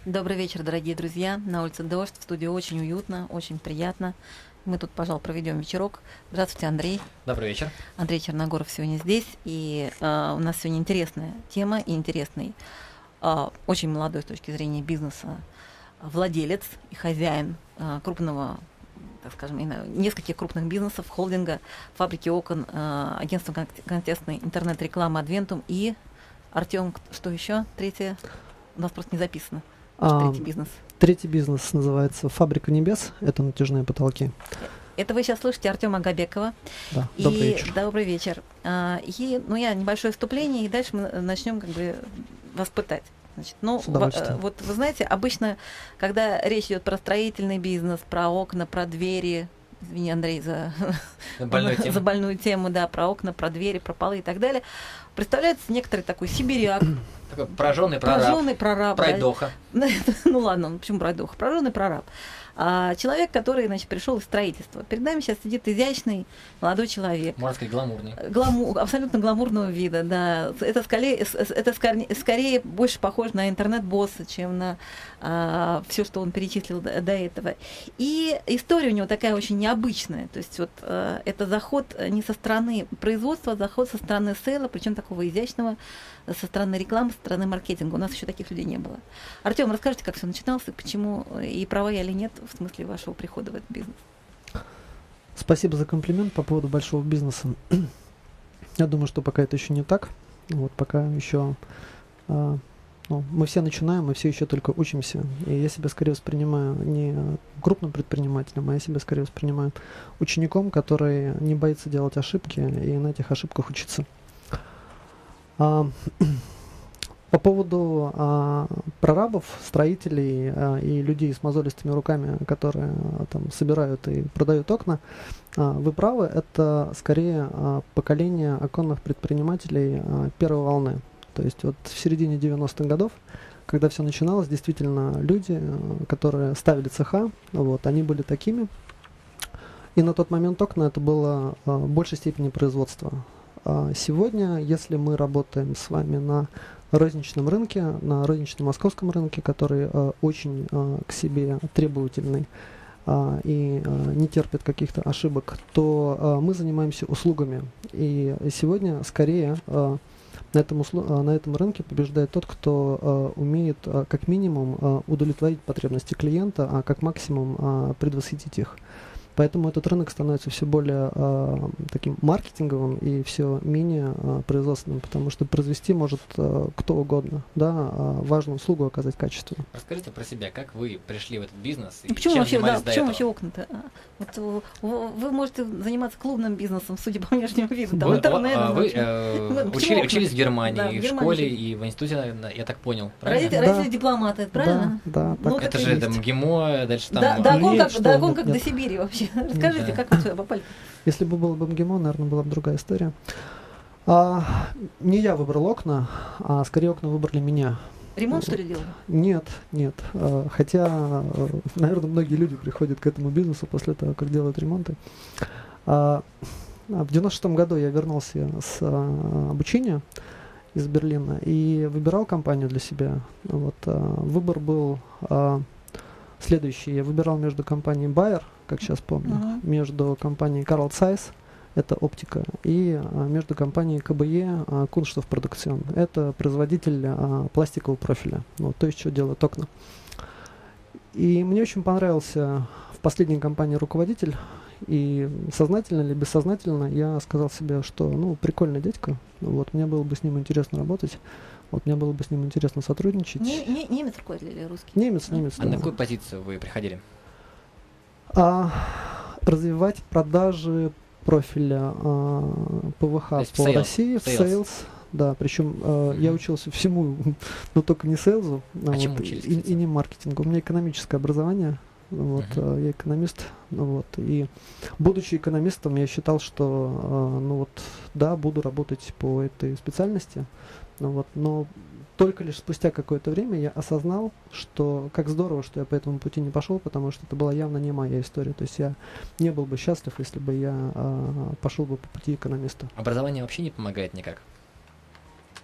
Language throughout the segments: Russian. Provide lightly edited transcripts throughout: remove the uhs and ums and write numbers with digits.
Добрый вечер, дорогие друзья. На улице дождь, в студии очень уютно, очень приятно. Мы тут, пожалуй, проведем вечерок. Здравствуйте, Андрей. Добрый вечер. Андрей Черногоров сегодня здесь. И у нас сегодня интересная тема и интересный, очень молодой с точки зрения бизнеса владелец и хозяин крупного, так скажем, нескольких крупных бизнесов, холдинга, фабрики окон, агентства контекстной интернет-рекламы Adventum и Артем, что еще? Третье? У нас просто не записано. Третий бизнес. Третий бизнес называется «Фабрика небес». Это натяжные потолки. Это вы сейчас слышите Артема Агабекова. Да, добрый вечер. Добрый вечер. Я небольшое вступление, и дальше мы начнем вас пытать. Значит, вот вы знаете, обычно, когда речь идет про строительный бизнес, про окна, про двери, извини, Андрей, за больную тему, да, про окна, про двери, про полы и так далее, представляется некоторый такой сибиряк. Такой прожженный прораб. Пройдоха. Ну ладно, почему пройдоха? Прожженный прораб. Человек, который, значит, пришел из строительства. Перед нами сейчас сидит изящный молодой человек. Можно сказать, гламурный. Абсолютно гламурного вида, да. Это скорее больше похоже на интернет-босса, чем на все, что он перечислил до этого. И история у него такая очень необычная. То есть вот это заход не со стороны производства, а заход со стороны сейла, причем такого изящного, со стороны рекламы, со стороны маркетинга. У нас еще таких людей не было. Артем, расскажите, как все начиналось, и почему, и права я или нет в смысле вашего прихода в этот бизнес? Спасибо за комплимент по поводу большого бизнеса. Я думаю, что пока это еще не так. Вот пока еще мы все начинаем, мы все еще только учимся. И я себя скорее воспринимаю не крупным предпринимателем, а я себя скорее воспринимаю учеником, который не боится делать ошибки и на этих ошибках учиться. По поводу прорабов, строителей и людей с мозолистыми руками, которые там собирают и продают окна, вы правы, это скорее поколение оконных предпринимателей первой волны. То есть вот в середине 90-х годов, когда все начиналось, действительно люди, которые ставили цеха, вот, они были такими. И на тот момент окна это было в большей степени производство. Сегодня, если мы работаем с вами на розничном рынке, на розничном московском рынке, который очень к себе требовательный и не терпит каких-то ошибок, то мы занимаемся услугами. И сегодня скорее на этом рынке побеждает тот, кто умеет как минимум удовлетворить потребности клиента, а как максимум предвосхитить их. Поэтому этот рынок становится все более таким маркетинговым и все менее производственным, потому что произвести может кто угодно, да, важную услугу оказать качественно. Расскажите про себя, как вы пришли в этот бизнес и почему чем вообще, занимались до этого? Почему вообще окна-то? Вот, вы можете заниматься клубным бизнесом, судя по внешнему виду, там, интернетом. Вы учились в Германии, в школе и в институте, я так понял, правильно? Родители дипломаты, правильно? Да. Это же там МГИМО, дальше там... Да, как до Сибири вообще. Расскажите, как вы сюда попали? Если бы было бы МГИМО, наверное, была бы другая история. Не я выбрал окна, а скорее окна выбрали меня. Ремонт, что ли, делали? Нет. Хотя, наверное, многие люди приходят к этому бизнесу после того, как делают ремонты. В 96-м году я вернулся с обучения из Берлина и выбирал компанию для себя. Вот, выбор был следующий. Я выбирал между компанией Bayer, как сейчас помню, между компанией Carl Zeiss, это оптика, и между компанией КБЕ Kunststoff Produktion. Это производитель пластикового профиля, то есть что делают окна. И мне очень понравился в последней компании руководитель, и сознательно или бессознательно я сказал себе, что прикольный дядька, мне было бы с ним интересно работать. Мне было бы с ним интересно сотрудничать. Немец руководитель или русский? Немец. А на какую позицию вы приходили? Развивать продажи профиля ПВХ по России в Sales. Да, причем я учился всему, но только не сейлзу, и не маркетингу. У меня экономическое образование. Я экономист, и будучи экономистом, я считал, что буду работать по этой специальности, но только лишь спустя какое-то время я осознал, что как здорово, что я по этому пути не пошел, потому что это была явно не моя история. То есть я не был бы счастлив, если бы я пошел бы по пути экономиста. Образование вообще не помогает никак?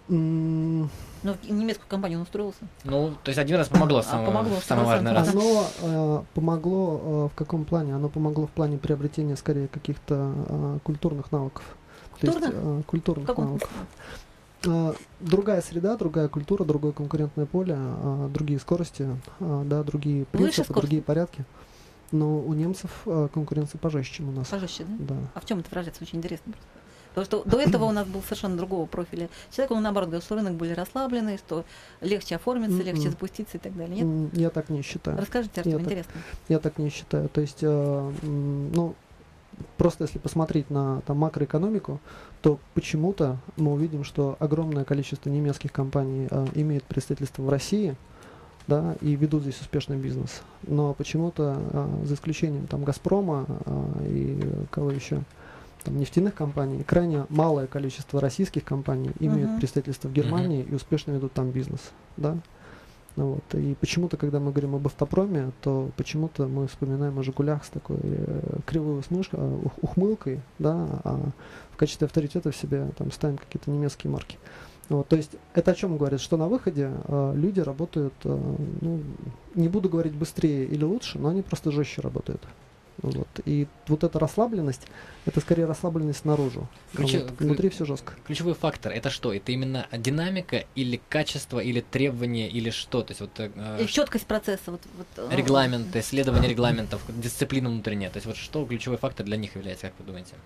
Ну, в немецкую компанию он устроился. Ну, то есть один раз помогло, самый важный раз. Оно помогло в каком плане? Оно помогло в плане приобретения, скорее, каких-то культурных навыков. Культурных навыков. Другая среда, другая культура, другое конкурентное поле, другие скорости, да, другие принципы, другие порядки. Но у немцев конкуренция пожестче, чем у нас. Пожестче, да? Да. А в чем это выражается? Очень интересно. Потому что до этого у нас был совершенно другого профиля человек, он наоборот говорил, что рынок более расслабленный, что легче оформиться, легче запуститься и так далее. Нет? Я так не считаю. Расскажите, Артем, интересно. Я так не считаю. То есть, ну, просто если посмотреть на там, макроэкономику, то почему-то мы увидим, что огромное количество немецких компаний имеет представительство в России, да, и ведут здесь успешный бизнес. Но почему-то, за исключением там Газпрома и кого еще, там, нефтяных компаний, крайне малое количество российских компаний имеют представительство в Германии и успешно ведут там бизнес, да. Вот. И почему-то, когда мы говорим об автопроме, то почему-то мы вспоминаем о «Жигулях» с такой кривой ухмылкой, да, а в качестве авторитета в себе там ставим какие-то немецкие марки. Вот. То есть это о чем говорит, что на выходе люди работают, ну, не буду говорить быстрее или лучше, но они просто жестче работают. Вот. И вот эта расслабленность, это скорее расслабленность наружу. Внутри все жестко. Ключевой фактор это что? Это именно динамика или качество, или требования, или что? То есть вот и четкость процесса. Регламенты, следование регламентов, дисциплина внутренняя. То есть вот что ключевой фактор для них является, как вы думаете?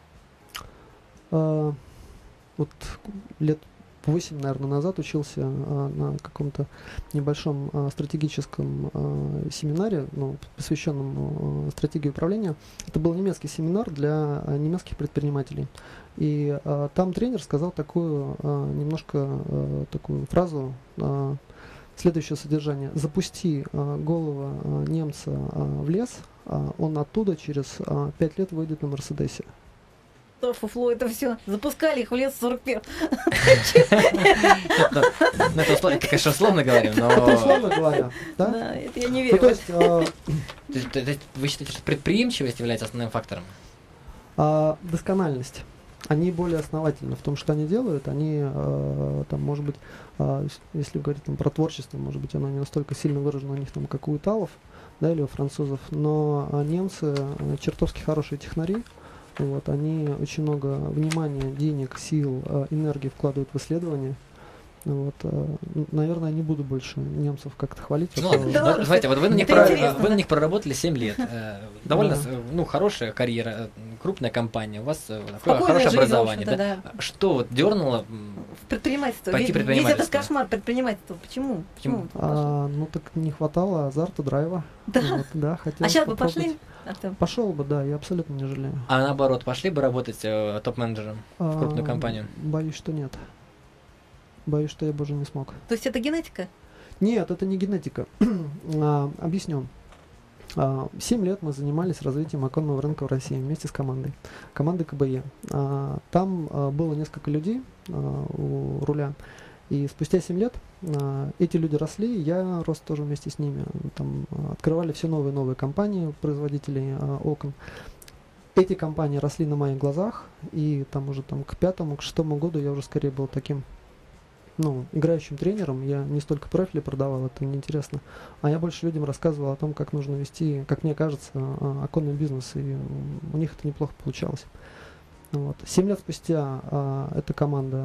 Вот лет 8, наверное, назад учился на каком-то небольшом стратегическом семинаре, ну, посвященном стратегии управления. Это был немецкий семинар для немецких предпринимателей. И там тренер сказал такую немножко такую фразу следующего содержания. Запусти голову немца в лес, он оттуда через 5 лет выйдет на Мерседесе. Фуфло, это все. Запускали их в лес 41. Это, конечно, условно говорим, но... Это условно говоря, да? Да, это я не верю. То есть вы считаете, что предприимчивость является основным фактором? Доскональность. Они более основательны в том, что они делают. Они, там, может быть, если говорить там, про творчество, может быть, оно не настолько сильно выражено у них, там, как у италов, да, или у французов, но немцы чертовски хорошие технари. Вот, они очень много внимания, денег, сил, энергии вкладывают в исследования. Вот, наверное, не буду больше немцев как-то хвалить. Ну, да, знаете, вот вы на них проработали 7 лет. Довольно хорошая карьера, крупная компания, у вас хорошее образование. Да? Что вот дернуло в предпринимательство? Пойти предпринимательство? Ведь это кошмар предпринимательства. Почему? Ну так не хватало азарта, драйва. Да? Вот, да, а сейчас бы пошли? Пошел бы, да, я абсолютно не жалею. А наоборот, пошли бы работать топ-менеджером в крупную компанию? Боюсь, что нет. Боюсь, что я бы уже не смог. То есть это генетика? Нет, это не генетика. Объясню. 7 лет мы занимались развитием оконного рынка в России вместе с командой КБЕ. Там было несколько людей у руля. И спустя 7 лет эти люди росли, я рос тоже вместе с ними. Там открывали все новые и новые компании, производителей окон. Эти компании росли на моих глазах, и там уже там, к 5-му, к 6-му году я уже скорее был таким, ну, играющим тренером. Я не столько профили продавал, это неинтересно, а я больше людям рассказывал о том, как нужно вести, как мне кажется, оконный бизнес, и у них это неплохо получалось. Вот. 7 лет спустя эта команда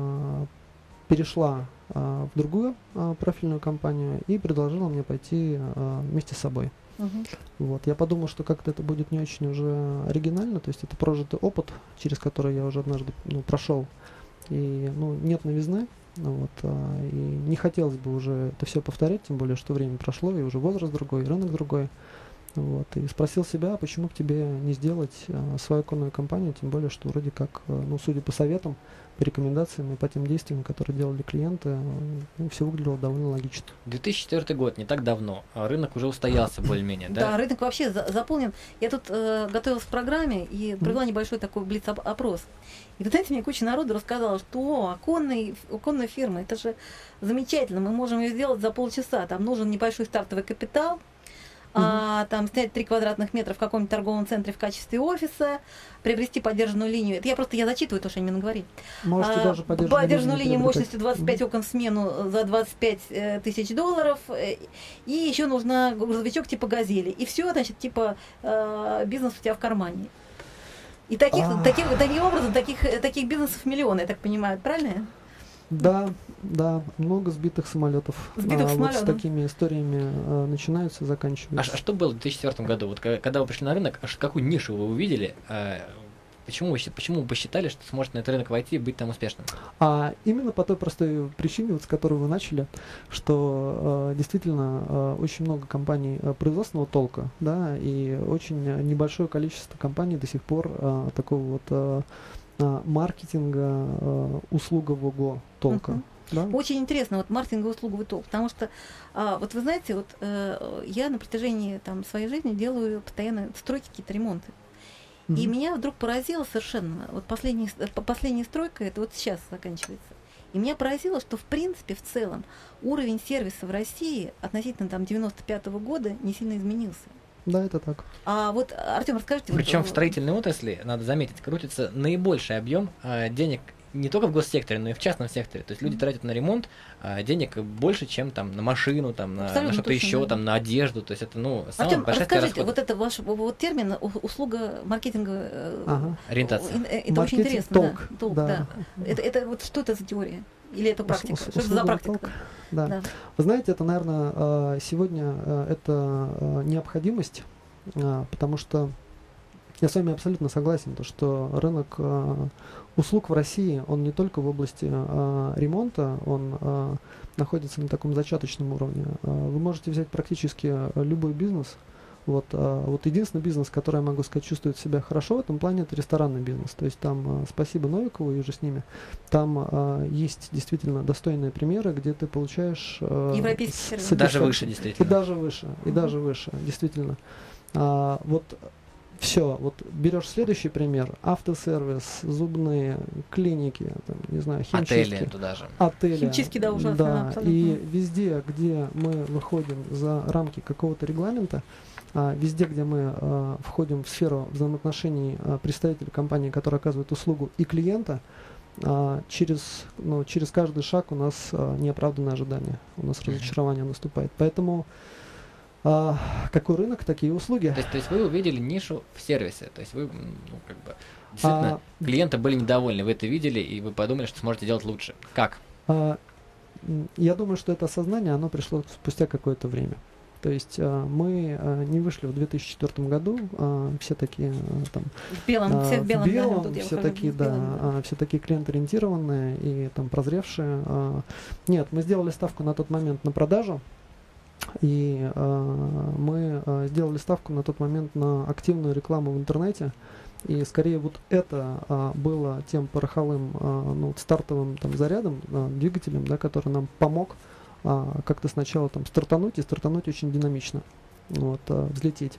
перешла в другую профильную компанию и предложила мне пойти вместе с собой. Вот. Я подумал, что как-то это будет не очень уже оригинально, то есть это прожитый опыт, через который я уже однажды прошел, и нет новизны, вот, и не хотелось бы уже это все повторять, тем более, что время прошло, и уже возраст другой, и рынок другой. Вот, и спросил себя, почему бы тебе не сделать свою оконную компанию, тем более, что вроде как, судя по советам, по рекомендациям и по тем действиям, которые делали клиенты, все выглядело довольно логично. 2004 год, не так давно, рынок уже устоялся более-менее, да? Да, рынок вообще заполнен. Я тут готовилась к программе и провела небольшой такой блиц-опрос. И вы знаете, мне куча народу рассказала, что оконная фирма, это же замечательно, мы можем ее сделать за полчаса, там нужен небольшой стартовый капитал, там снять 3 квадратных метра в каком-нибудь торговом центре в качестве офиса, приобрести поддержанную линию. Это я зачитываю то, что они мне говорили. Можете даже поддержанную линию мощностью 25 окон в смену за 25 тысяч долларов. И еще нужна грузовичок типа «Газели». И все, значит, типа бизнес у тебя в кармане. И таким образом, таких бизнесов миллионы, я так понимаю, правильно? Да, много сбитых самолетов. Вот с такими историями начинаются и заканчиваются. А что было в 2004 году? Вот когда вы пришли на рынок, какую нишу вы увидели? Почему вы посчитали, что сможете на этот рынок войти и быть там успешным? Именно по той простой причине, вот, с которой вы начали, что действительно очень много компаний производственного толка, да, и очень небольшое количество компаний до сих пор такого вот маркетинга услугового толка. Да? Очень интересно, вот маркетинговый услуговый толк, потому что, вот вы знаете, вот я на протяжении своей жизни делаю постоянно стройки, какие-то ремонты. И меня вдруг поразило совершенно, вот последняя стройка, это вот сейчас заканчивается, и меня поразило, что в принципе, в целом, уровень сервиса в России относительно 95-го года не сильно изменился. Да, это так. Вот, Артем, расскажите. Причем в строительной отрасли, надо заметить, крутится наибольший объем денег не только в госсекторе, но и в частном секторе. То есть люди тратят на ремонт денег больше, чем на машину, на что-то еще, на одежду. То есть это самая большая расскажите, вот это ваш термин услуга маркетинга ориентация. Это очень интересно. Толк, да. Это вот что это за теория? Или это практика? Что это за практика? Да. Вы знаете, это, наверное, сегодня это необходимость, потому что я с вами абсолютно согласен, что рынок услуг в России, он не только в области ремонта, он находится на таком зачаточном уровне. Вы можете взять практически любой бизнес. Вот единственный бизнес, который, я могу сказать, чувствует себя хорошо в этом плане, это ресторанный бизнес. То есть там, спасибо Новикову и же с ними, там есть действительно достойные примеры, где ты получаешь... Европейский сервис. Даже выше, действительно. И даже выше, действительно. Все, вот берешь следующий пример: автосервис, зубные клиники, не знаю, химчистки. Отели туда же. Химчистки, да, ужасно. Да, абсолютно. и везде, где мы выходим за рамки какого-то регламента, везде, где мы входим в сферу взаимоотношений представителя компании, которая оказывает услугу, и клиента, через каждый шаг у нас неоправданное ожидание, у нас разочарование наступает. Поэтому какой рынок, такие услуги. То есть вы увидели нишу в сервисе, то есть вы действительно клиенты были недовольны, вы это видели, и вы подумали, что сможете делать лучше. Как? Я думаю, что это осознание, оно пришло спустя какое-то время. То есть мы не вышли в 2004 году, все такие там в белом, все в белом, все такие, все такие клиент-ориентированные и там прозревшие. Нет, мы сделали ставку на тот момент на продажу. И мы сделали ставку на тот момент на активную рекламу в интернете. И скорее вот это было тем пороховым стартовым стартовым двигателем, да, который нам помог как-то сначала стартануть очень динамично, взлететь.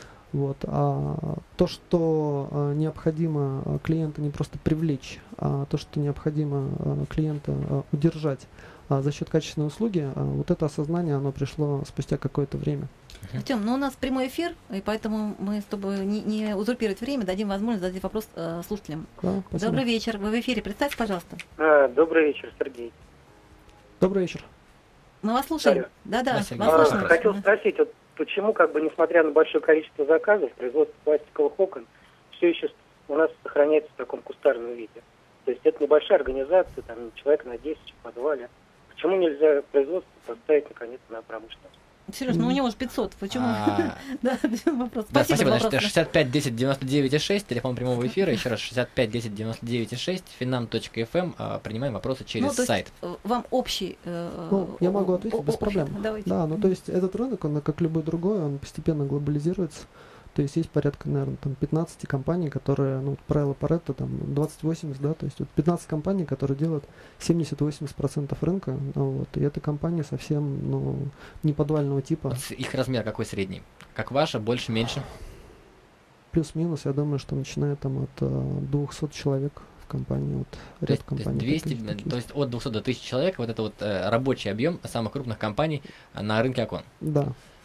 То, что необходимо клиента не просто привлечь, а то, что необходимо клиента удержать за счет качественной услуги, вот это осознание, оно пришло спустя какое-то время. Артем, у нас прямой эфир, и поэтому мы, чтобы не узурпировать время, дадим возможность задать вопрос слушателям. Да, добрый вечер, вы в эфире, представьте, пожалуйста. Добрый вечер, Сергей. Добрый вечер. Мы вас слушаем. Да, вас слушаем. Хотел спросить, почему, несмотря на большое количество заказов, производство пластиковых окон все еще у нас сохраняется в таком кустарном виде? То есть это небольшая организация, человек на 10 в подвале. Почему нельзя производство поставить наконец на промышленность? Сереж, у него же 500, почему? Да, вопрос. Да, спасибо. 65 10 99 6, телефон прямого эфира, еще раз 65 10 99 6, finam.fm, принимаем вопросы через сайт. Вам общий... я могу ответить без проблем. Давайте. Да, то есть этот рынок, он, как любой другой, он постепенно глобализируется. То есть есть порядка, наверное, 15 компаний, которые, правило Паретто, 20-80, да, то есть 15 компаний, которые делают 70-80% рынка, и это компании совсем, не подвального типа. Их размер какой средний? Как ваша, больше, меньше? Плюс-минус, я думаю, что начиная от 200 человек в компании, ряд компаний. 200, то есть от 200 до 1000 человек, вот это рабочий объем самых крупных компаний на рынке окон. Да.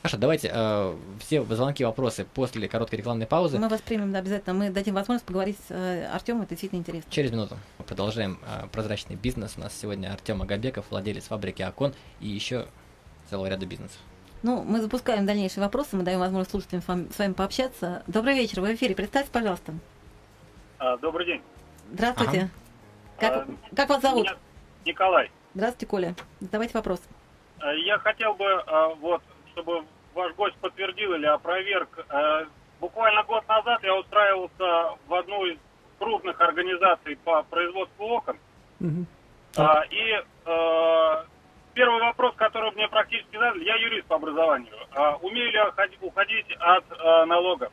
Хорошо, давайте все звонки, вопросы после короткой рекламной паузы. Мы воспримем, да, обязательно. Мы дадим возможность поговорить с Артемом, это действительно интересно. Через минуту мы продолжаем прозрачный бизнес. У нас сегодня Артем Агабеков, владелец фабрики «Окон» и еще целого ряда бизнесов. Ну, мы запускаем дальнейшие вопросы, мы даем возможность слушателям с вами пообщаться. Добрый вечер, вы в эфире, представьте, пожалуйста. Добрый день. Здравствуйте. Как вас зовут? Меня Николай. Здравствуйте, Коля. Задавайте вопрос. Я хотел бы, чтобы ваш гость подтвердил или опроверг. Буквально год назад я устраивался в одну из крупных организаций по производству окон. Первый вопрос, который мне практически задали, я юрист по образованию. Умею ли я уходить от налогов?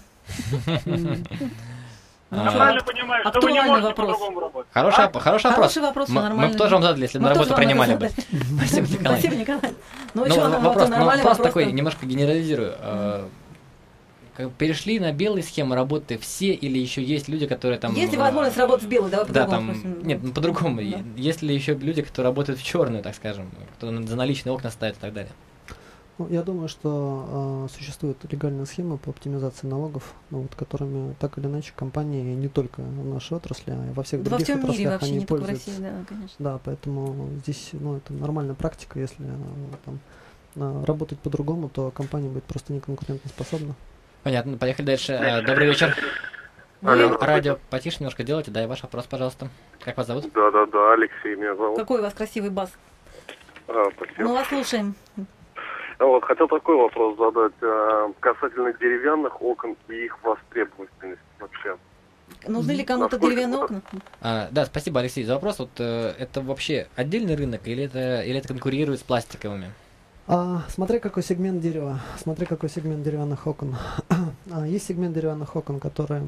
Я правильно понимаю, что вы не можете по-другому работать? Хороший вопрос. Мы бы тоже вам задали, если бы на работу принимали бы. Спасибо, Николай. Спасибо, Николай. Вопрос такой, немножко генерализирую. Перешли на белые схемы работы все или еще есть люди, которые там... Есть ли возможность работать в белую? Давай по-другому. Да, там... Нет, по-другому. Да. Есть ли еще люди, которые работают в черную, так скажем, кто за наличные окна ставит и так далее? Ну, я думаю, что существует легальная схема по оптимизации налогов, которыми так или иначе компании не только в нашей отрасли, а и во всех других отраслях мире вообще, они не пользуются. Только в России, да, конечно. Да, поэтому здесь это нормальная практика. Если работать по-другому, то компания будет просто неконкурентоспособна. Понятно, поехали дальше. Добрый вечер. Радио потише немножко делайте, да, и ваш вопрос, пожалуйста. Как вас зовут? Да, Алексей меня зовут. Какой у вас красивый бас? Спасибо. Мы вас слушаем. Хотел такой вопрос задать касательно деревянных окон и их востребованности вообще. Нужны ли кому-то деревянные окна? Да, спасибо, Алексей, за вопрос. Это вообще отдельный рынок или это конкурирует с пластиковыми? Смотри, какой сегмент дерева, смотри, какой сегмент деревянных окон. Есть сегмент деревянных окон, которые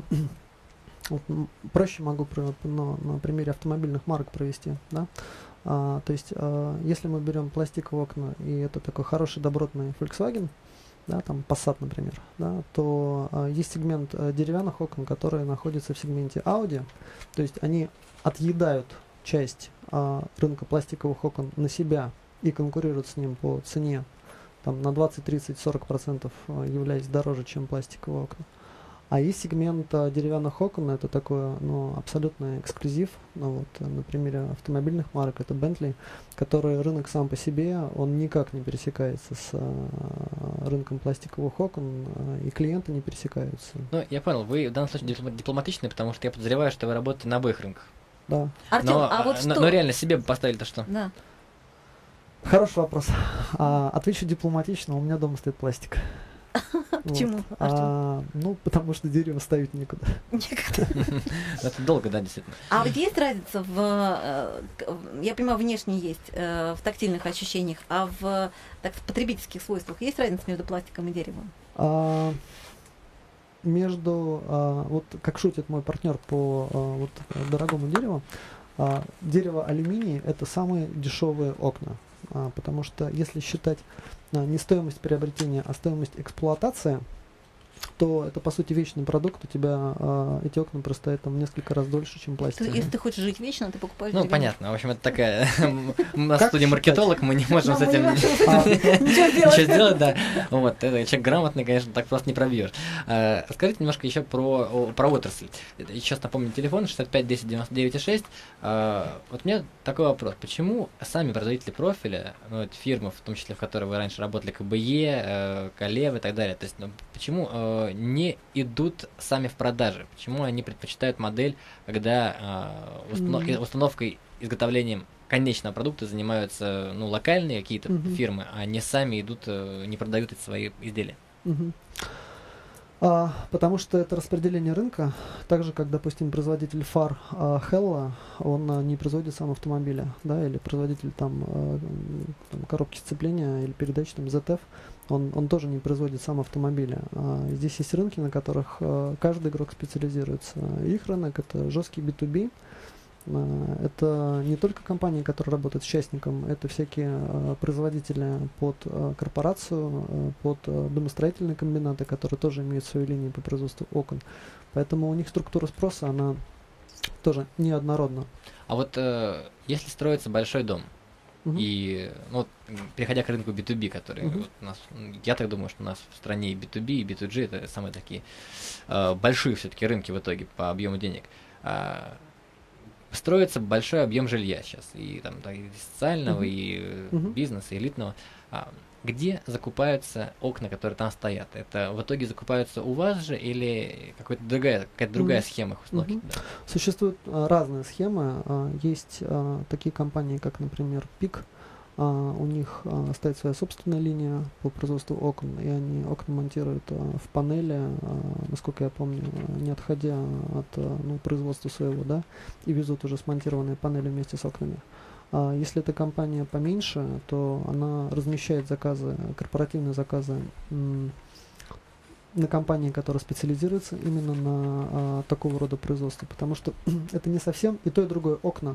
проще могу на примере автомобильных марок провести, да? То есть, если мы берем пластиковые окна, и это такой хороший добротный Volkswagen, да, там Passat, например, да, то есть сегмент деревянных окон, которые находятся в сегменте Audi, то есть они отъедают часть рынка пластиковых окон на себя и конкурируют с ним по цене там, на 20, 30, 40% являясь дороже, чем пластиковые окна. А есть сегмент деревянных окон, это такой абсолютный эксклюзив. На примере автомобильных марок это Bentley, который рынок сам по себе, он никак не пересекается с рынком пластиковых окон, и клиенты не пересекаются. Ну, я понял, вы в данном случае дипломатичны, потому что я подозреваю, что вы работаете на обоих рынках. Да. Артем, но реально себе бы поставили-то что? Да. Хороший вопрос. Отвечу дипломатично, у меня дома стоит пластик. Почему? Потому что дерево ставить некуда. Это долго, да, действительно. А вот есть разница я понимаю, внешне есть, в тактильных ощущениях, а в потребительских свойствах есть разница между пластиком и деревом? Как шутит мой партнер по дорогому дереву, дерево алюминий это самые дешевые окна. Потому что если считать не стоимость приобретения, а стоимость эксплуатации, то это по сути вечный продукт, у тебя эти окна простоят там в несколько раз дольше, чем пластик. Если ты хочешь жить вечно, ты покупаешь деревянные. Понятно, в общем, это такая... У нас в студии маркетолог, мы не можем с этим ничего сделать, да. Человек грамотный, конечно, так просто не пробьешь. Расскажите немножко еще про отрасль. Сейчас напомню телефон 65 10 99 6. Вот у меня такой вопрос. Почему сами производители профиля, фирмы, в том числе, в которой вы раньше работали, КБЕ, Калев и так далее, то есть почему не идут сами в продажи? Почему они предпочитают модель, когда установкой, изготовлением конечного продукта занимаются локальные какие-то фирмы, а не сами идут, не продают эти свои изделия? Потому что это распределение рынка, так же, как, допустим, производитель фар Hella, он не производит сам автомобиля, да, или производитель коробки сцепления или передач ZF, он тоже не производит сам автомобиля. Здесь есть рынки, на которых каждый игрок специализируется. Их рынок это жесткий B2B. Это не только компании, которые работают с частником, это всякие производители под корпорацию, под домостроительные комбинаты, которые тоже имеют свои линии по производству окон. Поэтому у них структура спроса, она тоже неоднородна. А вот если строится большой дом, И, ну, вот, переходя к рынку B2B, который вот у нас, я так думаю, что у нас в стране и B2B, и B2G это самые такие большие все-таки рынки в итоге по объему денег. Строится большой объем жилья сейчас, и там и социального, и бизнеса, и элитного. Где закупаются окна, которые там стоят? Это в итоге закупаются у вас же или какая-то другая схема их установки? Да? Существуют разные схемы. Есть такие компании, как, например, ПИК. У них стоит своя собственная линия по производству окон, и они окна монтируют в панели, насколько я помню, не отходя от производства своего, да, и везут уже смонтированные панели вместе с окнами. Если это компания поменьше, то она размещает заказы, корпоративные заказы на компании, которая специализируется именно на такого рода производстве, потому что это не совсем и то, и другое окна.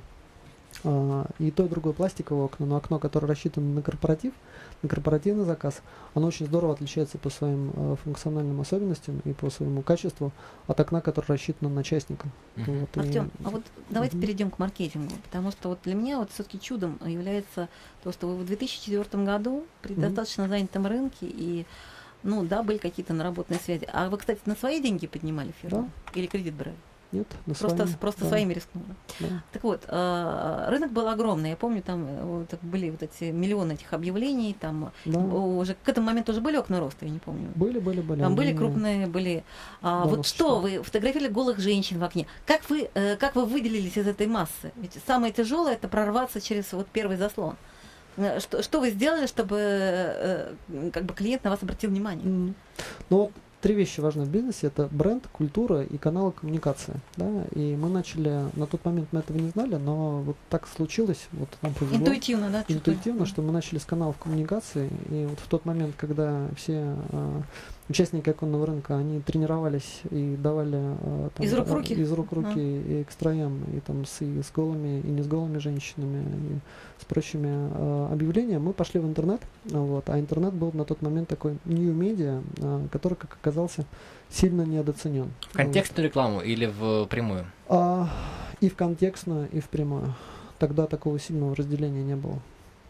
И то, и другое пластиковое окно, но окно, которое рассчитано на корпоратив, на корпоративный заказ, оно очень здорово отличается по своим функциональным особенностям и по своему качеству от окна, которое рассчитано на частника. Вот, Артем, а вот давайте перейдем к маркетингу, потому что вот для меня вот все-таки чудом является то, что вы в 2004 году при достаточно занятом рынке и были какие-то наработанные связи. А вы, кстати, на свои деньги поднимали фирму? Да. Или кредит брали? Нет, просто своими рискнули. Да. Так вот, рынок был огромный. Я помню, там были вот эти миллионы этих объявлений, там уже к этому моменту уже были окна роста, я не помню. Были. Там были крупные, были. Вот что вы фотографировали голых женщин в окне? Как вы выделились из этой массы? Ведь самое тяжелое это прорваться через вот первый заслон. Что вы сделали, чтобы клиент на вас обратил внимание? Три вещи важны в бизнесе. Это бренд, культура и каналы коммуникации. Да? И мы начали, на тот момент мы этого не знали, но вот так случилось. Вот нам повезло. Интуитивно, да? Интуитивно, что мы начали с каналов коммуникации. И вот в тот момент, когда все участники оконного рынка, они тренировались и давали из рук в руки и экстраем, и там с голыми, и не с голыми женщинами, и с прочими объявлениями, мы пошли в интернет. А интернет был на тот момент такой new media, который, как оказался, сильно недооценен. В контекстную рекламу или в прямую? И в контекстную, и в прямую. Тогда такого сильного разделения не было.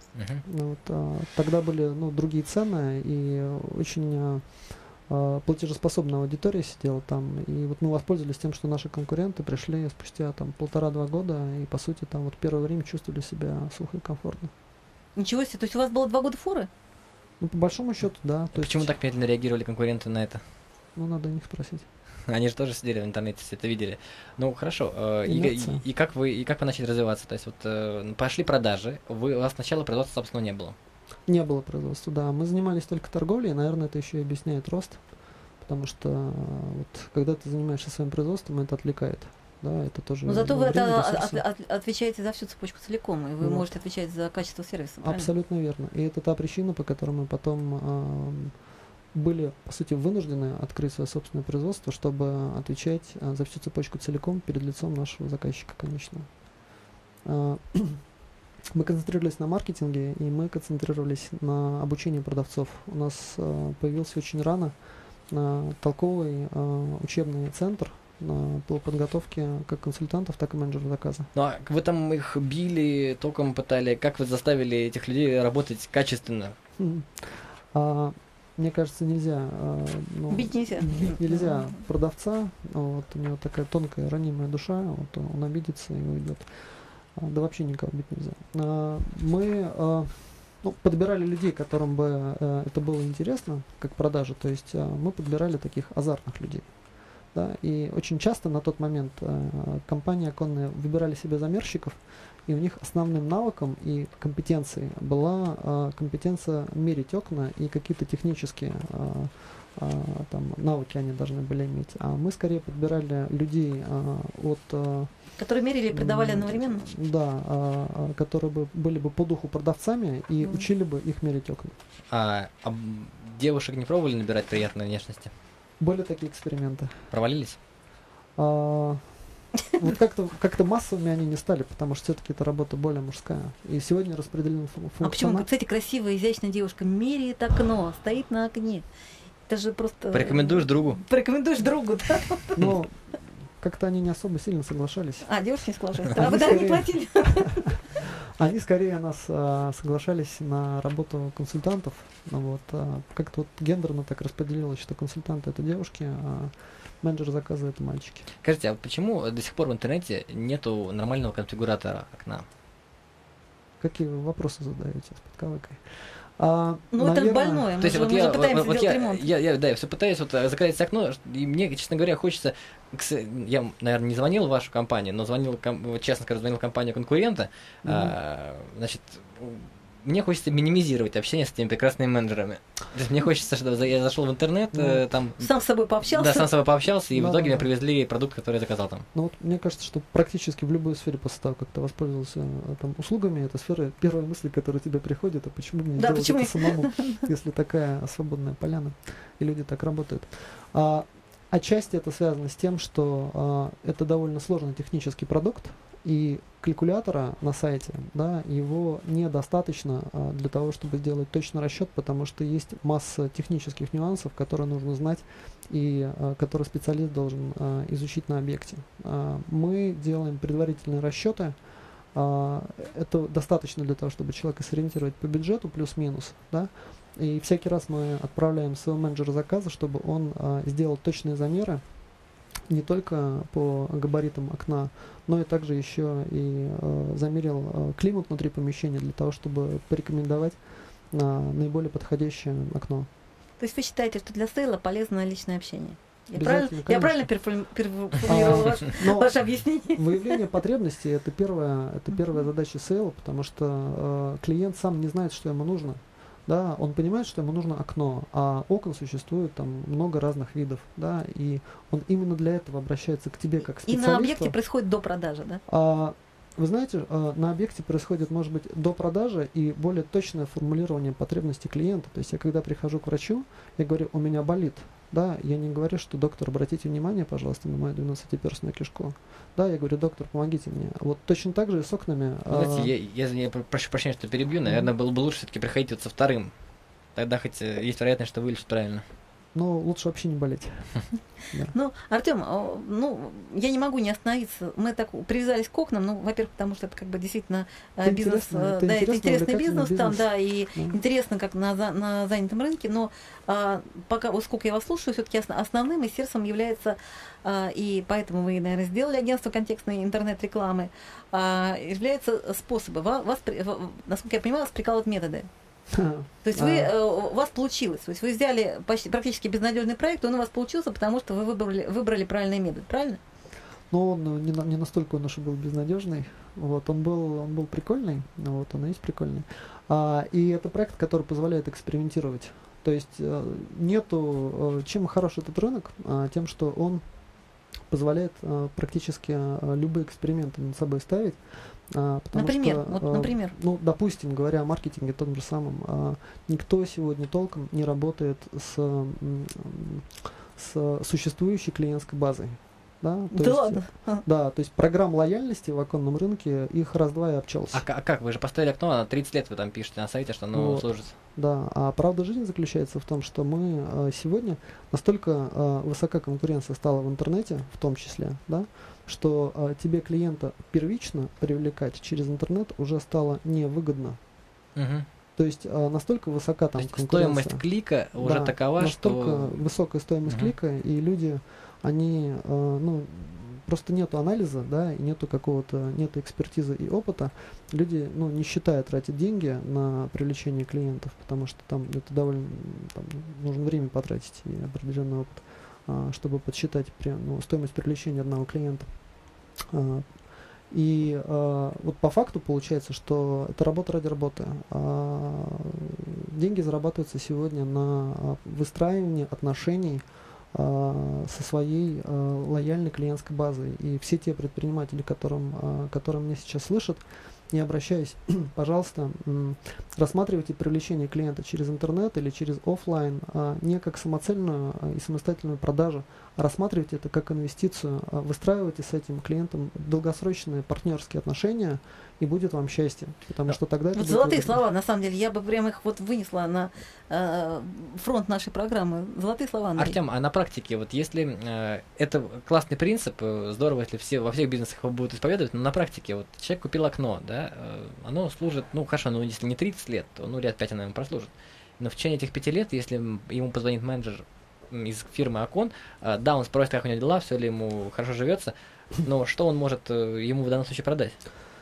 Тогда были другие цены, и очень платежеспособная аудитория сидела там. И вот мы воспользовались тем, что наши конкуренты пришли спустя 1,5-2 года, и по сути там первое время чувствовали себя сухо и комфортно. Ничего себе, то есть у вас было 2 года форы? По большому счету, да. Почему так медленно реагировали конкуренты на это? Надо у них спросить. Они же тоже сидели в интернете, все это видели. Хорошо. И как вы начали развиваться? То есть пошли продажи, у вас сначала производства, собственно, не было? Не было производства, да. Мы занимались только торговлей, и, наверное, это еще и объясняет рост, потому что когда ты занимаешься своим производством, это отвлекает. Да, это тоже. Но зато вы отвечаете за всю цепочку целиком, и вы можете отвечать за качество сервиса. Абсолютно верно. И это та причина, по которой мы потом были, по сути, вынуждены открыть свое собственное производство, чтобы отвечать за всю цепочку целиком перед лицом нашего заказчика конечного. Мы концентрировались на маркетинге, и мы концентрировались на обучении продавцов. У нас появился очень рано толковый учебный центр по подготовке как консультантов, так и менеджеров заказа. Ну а вы там их били, током пытали, как вы заставили этих людей работать качественно? Мне кажется, нельзя. Бить нельзя. Бить нельзя продавца. У него такая тонкая, ранимая душа, он обидится и уйдет. Да вообще никого бить нельзя. Мы подбирали людей, которым бы это было интересно, как продажа. То есть мы подбирали таких азартных людей. Да, и очень часто на тот момент компании оконные выбирали себе замерщиков, и у них основным навыком и компетенцией была компетенция мерить окна и какие-то технические навыки они должны были иметь. А мы скорее подбирали людей которые мерили и продавали одновременно? Да, которые были бы по духу продавцами и учили бы их мерить окна. А девушек не пробовали набирать приятной внешности? Были такие эксперименты. Провалились? Вот как-то массовыми они не стали, потому что все-таки эта работа более мужская. И сегодня распределен функционал. А почему, кстати, красивая, изящная девушка меряет окно, стоит на окне? Это же просто... Порекомендуешь другу? Порекомендуешь другу, да? Но как-то они не особо сильно соглашались. Девушки не соглашались. А вы даже не платили? Они скорее нас соглашались на работу консультантов. Как-то вот гендерно так распределилось, что консультанты это девушки, а менеджер заказа это мальчики. Скажите, а почему до сих пор в интернете нету нормального конфигуратора окна? Какие вы вопросы задаете с подковыкой? Это больное. То есть вот я все пытаюсь закрыть окно, и мне, честно говоря, хочется. Я, наверное, не звонил в вашу компанию, но звонил, честно скажу, звонил в компанию конкурента. Значит, мне хочется минимизировать общение с этими прекрасными менеджерами. То есть мне хочется, чтобы я зашел в интернет, там... Сам с собой пообщался? Да, сам с собой пообщался, и в итоге мне привезли продукт, который я заказал там. Мне кажется, что практически в любой сфере после того, как ты воспользовался услугами этой сферы, первая мысль, которая тебе приходит, а почему мне делать это самому, если такая свободная поляна, и люди так работают. Отчасти это связано с тем, что это довольно сложный технический продукт, и калькулятора на сайте, его недостаточно для того, чтобы сделать точный расчет, потому что есть масса технических нюансов, которые нужно знать и которые специалист должен изучить на объекте. Мы делаем предварительные расчеты. Это достаточно для того, чтобы человека сориентировать по бюджету плюс-минус, и всякий раз мы отправляем своего менеджера заказа, чтобы он сделал точные замеры, не только по габаритам окна, но и также еще и замерил климат внутри помещения для того, чтобы порекомендовать наиболее подходящее окно. То есть вы считаете, что для сейла полезно личное общение? Я правильно переформулировала ваше объяснение? Выявление потребностей – это первая задача сейла, потому что клиент сам не знает, что ему нужно. Он понимает, что ему нужно окно, а окон существует там много разных видов, и он именно для этого обращается к тебе как специалисту. И на объекте происходит до продажи, да? Вы знаете, на объекте происходит, может быть, до продажи и более точное формулирование потребностей клиента. То есть я когда прихожу к врачу, я говорю, у меня болит. Я не говорю, что доктор, обратите внимание, пожалуйста, на мою 12-перстную кишку. Я говорю, доктор, помогите мне. Вот точно так же и с окнами. Знаете, я прошу прощения, что перебью, наверное, было бы лучше все-таки приходить вот со вторым. Тогда хоть есть вероятность, что вылечат правильно. Лучше вообще не болеть. Артем, я не могу не остановиться. Мы так привязались к окнам, во-первых, потому что это как бы действительно бизнес, это интересный бизнес там, и интересно, как на занятом рынке, но пока, сколько я вас слушаю, все-таки основным и сердцем является, и поэтому вы, наверное, сделали агентство контекстной интернет-рекламы, являются способы. Вас, насколько я понимаю, вас прикалывают методы. То есть у вас получилось, то есть вы взяли практически безнадежный проект, он у вас получился, потому что вы выбрали правильный метод, правильно? Он не настолько он уж и был безнадежный, он был прикольный, он и есть прикольный. И это проект, который позволяет экспериментировать. То есть чем хорош этот рынок, тем, что он позволяет практически любые эксперименты над собой ставить. Например? Допустим, говоря о маркетинге том же самом, никто сегодня толком не работает с существующей клиентской базой. То есть программ лояльности в оконном рынке их раз-два и обчелся. А как? Вы же поставили окно, на 30 лет вы там пишете на сайте, что оно служит. Да, а правда жизни заключается в том, что мы сегодня настолько высока конкуренция стала в интернете, в том числе, что тебе клиента первично привлекать через интернет уже стало невыгодно. То есть настолько высока там конкуренция. Стоимость клика уже такова, настолько высокая стоимость клика, и люди, они, просто нету анализа, и нету экспертизы и опыта. Люди, не считая, тратят деньги на привлечение клиентов, потому что там это довольно, нужно время потратить и определенный опыт, чтобы подсчитать стоимость привлечения одного клиента. И вот по факту получается, что это работа ради работы. Деньги зарабатываются сегодня на выстраивании отношений со своей лояльной клиентской базой. И все те предприниматели, которые меня сейчас слышат, я обращаюсь, пожалуйста, рассматривайте привлечение клиента через интернет или через офлайн не как самоцельную и самостоятельную продажу, а рассматривайте это как инвестицию, выстраивайте с этим клиентом долгосрочные партнерские отношения, и будет вам счастье, потому что тогда... Вот золотые слова, на самом деле, я бы прямо их вынесла на фронт нашей программы. Золотые слова, Андрей. Артем, а на практике, если это классный принцип, здорово, если во всех бизнесах его будут исповедовать, но на практике, человек купил окно, да, оно служит, ну, хорошо, ну, если не 30 лет, то, ну, лет 5 оно, наверное, прослужит. Но в течение этих 5 лет, если ему позвонит менеджер из фирмы Окон, да, он спросит, как у него дела, все ли ему хорошо живется, но что он может ему в данном случае продать?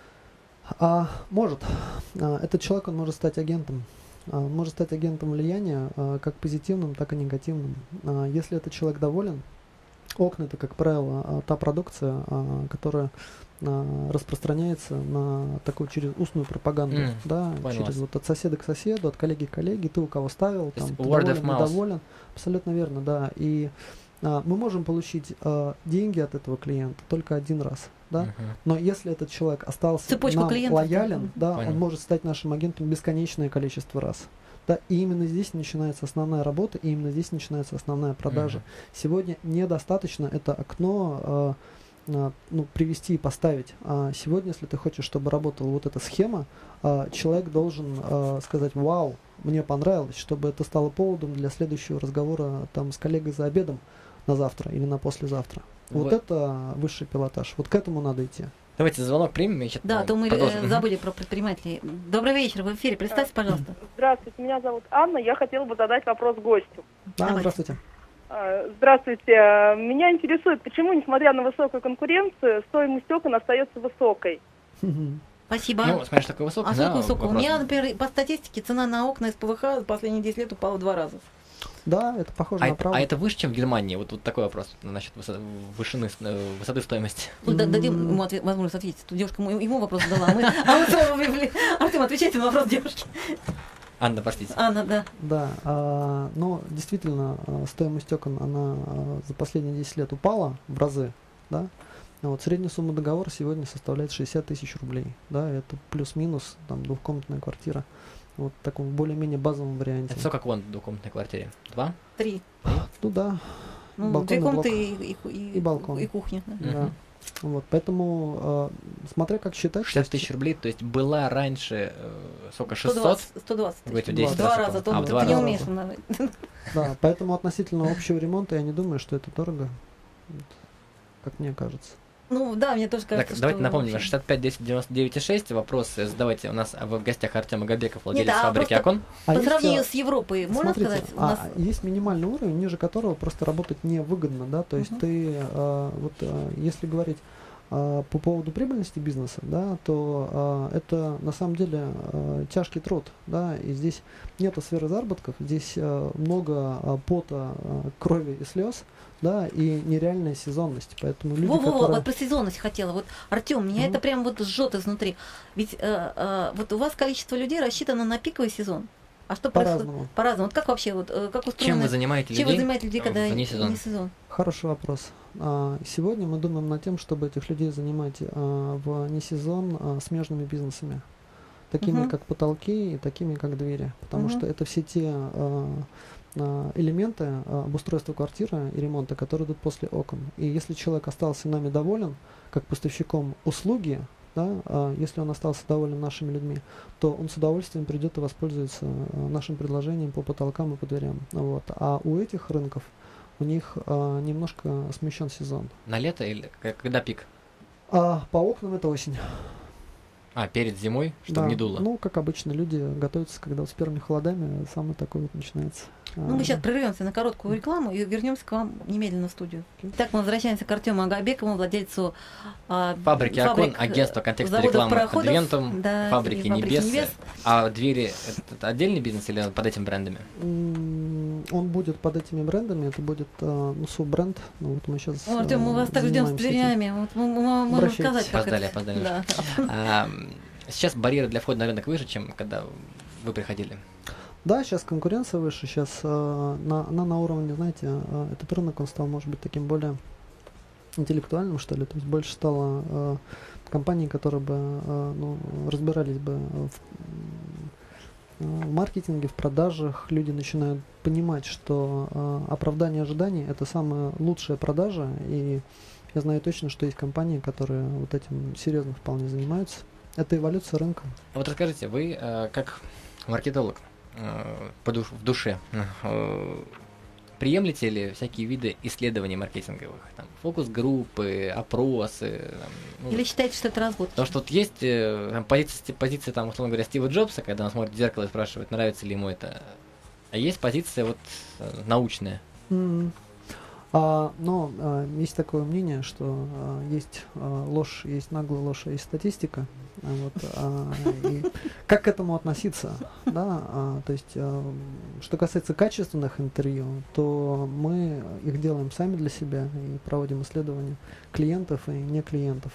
Может. Этот человек, он может стать агентом. Может стать агентом влияния, как позитивным, так и негативным. Если этот человек доволен, окна — это, как правило, та продукция, которая распространяется на такую через устную пропаганду, да, через вот от соседа к соседу, от коллеги к коллеге, ты у кого ставил, там, ты доволен, недоволен. Абсолютно верно, да. И мы можем получить деньги от этого клиента только один раз, да. Но если этот человек остался нам лоялен, да, он может стать нашим агентом бесконечное количество раз. Да, и именно здесь начинается основная работа, и именно здесь начинается основная продажа. Сегодня недостаточно это окно привести и поставить. Сегодня, если ты хочешь, чтобы работала вот эта схема, человек должен сказать: вау, мне понравилось, чтобы это стало поводом для следующего разговора там с коллегой за обедом на завтра или на послезавтра. Вот это высший пилотаж. Вот к этому надо идти. Давайте звонок примем. Да, то мы забыли про предпринимателей. Добрый вечер, в эфире. Представьте, пожалуйста. Здравствуйте, меня зовут Анна. Я хотела бы задать вопрос гостю. Да, здравствуйте. Здравствуйте. Меня интересует, почему, несмотря на высокую конкуренцию, стоимость окон остается высокой? Спасибо. Ну, смотришь, такой высокий. Сколько высокого? У меня, например, по статистике цена на окна из ПВХ за последние 10 лет упала в 2 раза. Да, это похоже на правду. А это выше, чем в Германии? Вот такой вопрос насчет высоты стоимости. Дадим ему возможность ответить. Тут девушка ему вопрос задала, а мы снова вывели. Артем, отвечайте на вопрос девушки. Анна, простите. Анна, да. Да, но действительно стоимость окон, она за последние 10 лет упала в разы, да. Вот средняя сумма договора сегодня составляет 60 тысяч рублей, да, это плюс-минус там двухкомнатная квартира. Вот в таком более-менее базовом варианте. Это сколько вон в двухкомнатной квартире? 2? 3. Ну да. Ну, 2 комнаты и балкон. И кухня. Да. Вот, поэтому, смотря как считать... 60 тысяч рублей, то есть была раньше, сколько, 600? 120 тысяч. В 2 раза. Ты не умеешь. Да, поэтому относительно общего ремонта я не думаю, что это дорого, как мне кажется. Ну да, мне тоже кажется, так, давайте напомним, 65 10 99,6, вопросы задавайте. У нас в гостях Артем Агабеков, владелец фабрики Окон. По сравнению с Европой, можно сказать? У нас есть минимальный уровень, ниже которого просто работать невыгодно, да, то есть ты, если говорить по поводу прибыльности бизнеса, да, то это на самом деле тяжкий труд, да, и здесь нету сферы заработков, здесь много пота, крови и слез, да, и нереальная сезонность, поэтому люди, вот про сезонность хотела. Вот, Артем, меня это прям вот жжет изнутри. Ведь вот у вас количество людей рассчитано на пиковый сезон. А что происходит? По-разному. Вот как вообще, вот как устроено? Чем вы занимаете людей, когда не сезон? Хороший вопрос. Сегодня мы думаем над тем, чтобы этих людей занимать в несезон смежными бизнесами, такими как потолки и такими как двери, потому что это все те элементы обустройства квартиры и ремонта, которые идут после окон. И если человек остался нами доволен, как поставщиком услуги, да, если он остался доволен нашими людьми, то он с удовольствием придет и воспользуется нашим предложением по потолкам и по дверям. Вот. А у этих рынков у них немножко смещен сезон. На лето или когда пик? По окнам это осень. Перед зимой, чтобы не дуло? Ну, как обычно, люди готовятся, когда вот с первыми холодами самый такой вот начинается. Ну, мы сейчас прервемся на короткую рекламу и вернемся к вам немедленно в студию. Итак, мы возвращаемся к Артему Агабекову, владельцу фабрики Окон, агентства контекстной рекламы Адвентум, фабрики Небес. А двери — это отдельный бизнес или под этими брендами? Он будет под этими брендами, это будет суббренд. Ну, вот мы сейчас Артем, мы вас так ждем с дверями. Вот мы можем сказать, как опоздали. Да. Сейчас барьеры для входа на рынок выше, чем когда вы приходили? Да, сейчас конкуренция выше, сейчас на уровне, знаете, этот рынок, он стал, может быть, таким более интеллектуальным, что ли, то есть больше стало компаний, которые бы разбирались бы в маркетинге, в продажах. Люди начинают понимать, что оправдание ожиданий — это самая лучшая продажа, и я знаю точно, что есть компании, которые вот этим серьезно вполне занимаются. Это эволюция рынка. Вот расскажите, вы как маркетолог в душе, приемлете ли всякие виды исследований маркетинговых? Там, фокус-группы, опросы? Там, Или считаете, что это развод? Потому что вот есть позиция, там, условно говоря, Стива Джобса, когда он смотрит в зеркало и спрашивает, нравится ли ему это. А есть позиция вот научная. Но есть такое мнение, что есть ложь, есть наглая ложь, есть статистика. И как к этому относиться? Да? То есть, что касается качественных интервью, то мы их делаем сами для себя и проводим исследования клиентов и не клиентов.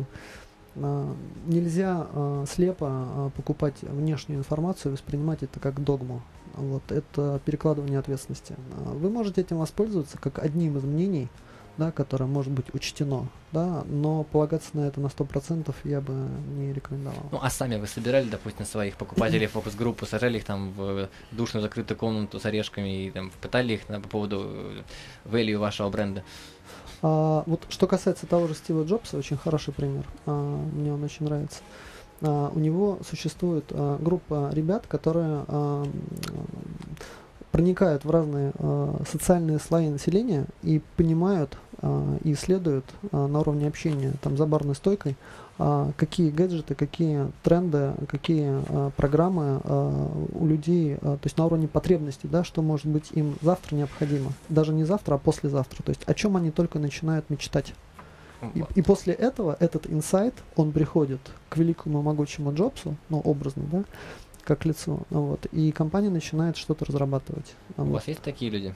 Нельзя слепо покупать внешнюю информацию и воспринимать это как догму. Вот, это перекладывание ответственности. Вы можете этим воспользоваться как одним из мнений, да, которое может быть учтено, да, но полагаться на это на 100% я бы не рекомендовал. Ну, а сами вы собирали, допустим, своих покупателей фокус-группу, сажали их там в душную закрытую комнату с орешками и там пытали их по поводу value вашего бренда? Вот что касается того же Стива Джобса, очень хороший пример, мне он очень нравится. У него существует группа ребят, которые проникают в разные социальные слои населения и понимают и исследуют на уровне общения, там, за барной стойкой, какие гаджеты, какие тренды, какие программы у людей, то есть на уровне потребностей, да, что может быть им завтра необходимо. Даже не завтра, а послезавтра. То есть о чем они только начинают мечтать. И после этого этот инсайт, он приходит к великому могучему Джобсу, ну, образно, да, как лицу, вот, и компания начинает что-то разрабатывать. У вас есть такие люди?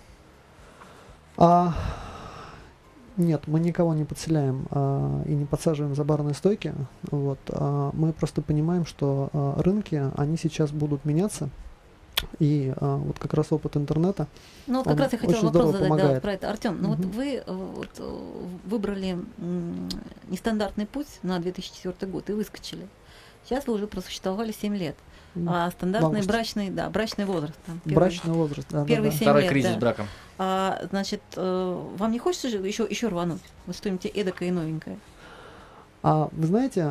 Нет, мы никого не подселяем и не подсаживаем за барные стойки. Вот, мы просто понимаем, что рынки, они сейчас будут меняться. И вот как раз опыт интернета. Ну вот как раз я хотела вопрос задать, да, про это. Артем, ну вот вы выбрали нестандартный путь на 2004 год и выскочили. Сейчас вы уже просуществовали 7 лет. А стандартный брачный возраст. Там, брачный возраст, да. Первые 7 Второй лет, кризис да. браком. Значит, вам не хочется же еще рвануть? Вот что-нибудь эдакое и новенькое? Вы знаете,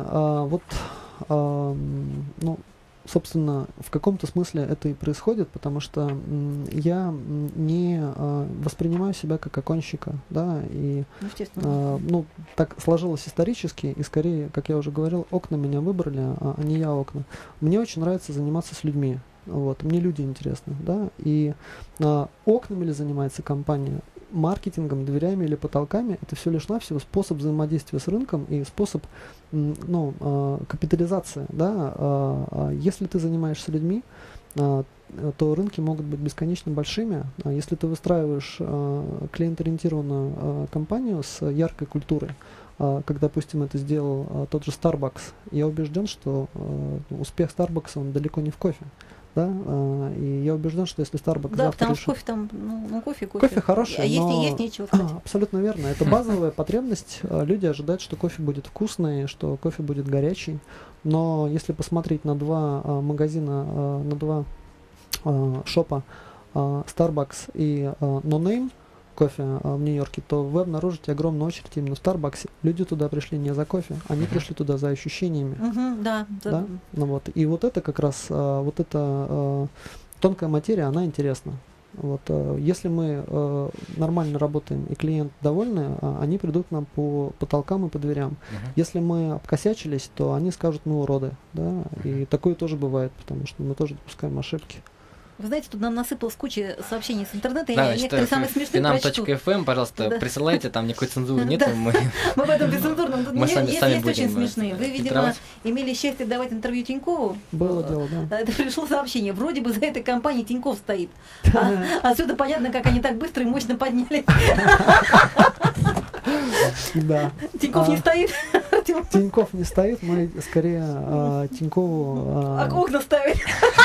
ну, собственно, в каком-то смысле это и происходит, потому что я не воспринимаю себя как оконщика, да, и ну, так сложилось исторически, и скорее, как я уже говорил, окна меня выбрали, а не я окна. Мне очень нравится заниматься с людьми, вот, мне люди интересны, да, и окнами ли занимается компания, маркетингом, дверями или потолками, это все лишь навсего способ взаимодействия с рынком и способ, ну, капитализации, да. Если ты занимаешься людьми, то рынки могут быть бесконечно большими. Если ты выстраиваешь клиент-ориентированную компанию с яркой культурой, как, допустим, это сделал тот же Starbucks, я убежден, что успех Starbucks, он далеко не в кофе. Да, и я убежден, что если Starbucks да, завтра потому что кофе там, кофе. Кофе хороший, а но... есть нечего, кстати. Абсолютно верно. Это базовая потребность. Люди ожидают, что кофе будет вкусный, что кофе будет горячий. Но если посмотреть на два магазина, на два шопа Starbucks и No Name кофе в Нью-Йорке, то вы обнаружите огромную очередь именно в Starbucks. Люди туда пришли не за кофе, они пришли туда за ощущениями. Да. Ну, вот. И вот это как раз, вот эта тонкая материя, она интересна. Вот, если мы нормально работаем и клиент довольны, они придут к нам по потолкам и по дверям. Если мы обкосячились, то они скажут, мы уроды. Да? И такое тоже бывает, потому что мы тоже допускаем ошибки. Вы знаете, тут нам насыпалась куча сообщений с интернета, да, я некоторые самые смешные прочту. Finam.fm, пожалуйста, присылайте, там никакой цензуры нет. Мы в этом бесцензурном. Мы сами есть очень смешные. Вы, видимо, имели счастье давать интервью Тинькову. Было дело, да. Это пришло сообщение. Вроде бы за этой компанией Тиньков стоит. Отсюда понятно, как они так быстро и мощно поднялись. Да. Тиньков не стоит. Тиньков не стоит, мы скорее Тинькову... окна ставить.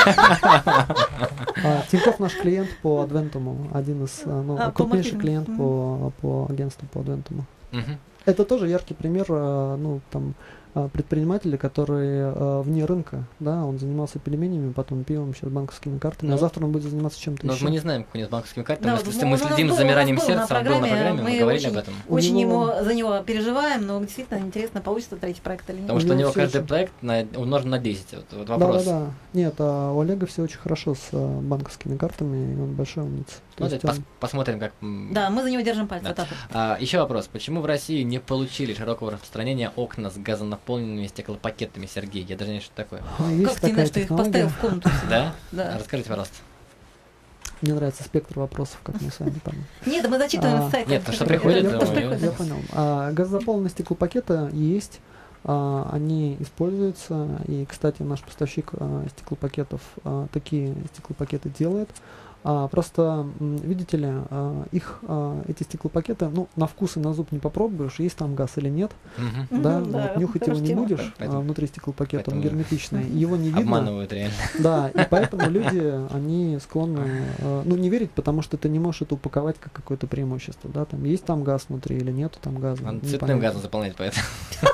Тиньков наш клиент по Адвентуму, один из крупнейших клиентов по агентству по Адвентуму. Это тоже яркий пример, ну, там, предпринимателя, который вне рынка, да, он занимался пельменями, потом пивом, сейчас банковскими картами, а завтра он будет заниматься чем-то еще. еще. Мы не знаем, как у него с банковскими картами, Да, мы следим за замиранием сердца, он был на программе, мы говорили об этом. Очень за него переживаем, но действительно интересно, получится третий проект или нет. Потому что у него каждый проект умножен на 10, вот вопрос. Да. Нет, у Олега все очень хорошо с банковскими картами, и он большой умница. Посмотрим, как... Да, мы за него держим пальцы. Да. Еще вопрос. Почему в России не получили широкого распространения окна с газонаполненными стеклопакетами, Сергей? Я даже не знаю, что такое. Как ты знаешь, что их поставил в комнату? Да? Да. Расскажите, пожалуйста. Мне нравится спектр вопросов, как мы с вами там. Нет, мы зачитываем сайт. Нет, то, что приходит, я понял. Газозаполненные стеклопакеты есть, они используются, и, кстати, наш поставщик стеклопакетов такие стеклопакеты делает. Просто, видите ли, эти стеклопакеты, на вкус и на зуб не попробуешь, есть там газ или нет, да, нюхать его не будешь, внутри стеклопакета, он герметичный, его не видно. Обманывают реально. Да, и поэтому люди, они склонны, не верить, потому что ты не можешь это упаковать как какое-то преимущество, да, там есть там газ внутри или нету там газа. Он цветным газом заполняет, поэтому.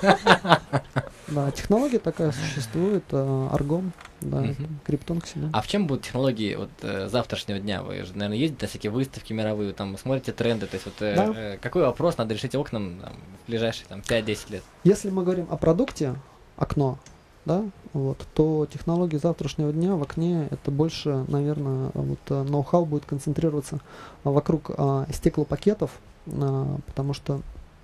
Да, технология такая существует, аргон, да, криптон, ксенон. А в чем будут технологии завтрашнего дня? Вы же, наверное, ездите на всякие выставки мировые, там смотрите тренды, то есть какой вопрос надо решить окнам в ближайшие 5-10 лет? Если мы говорим о продукте, окно, да, то технологии завтрашнего дня в окне это больше, наверное, ноу-хау будет концентрироваться вокруг стеклопакетов, потому что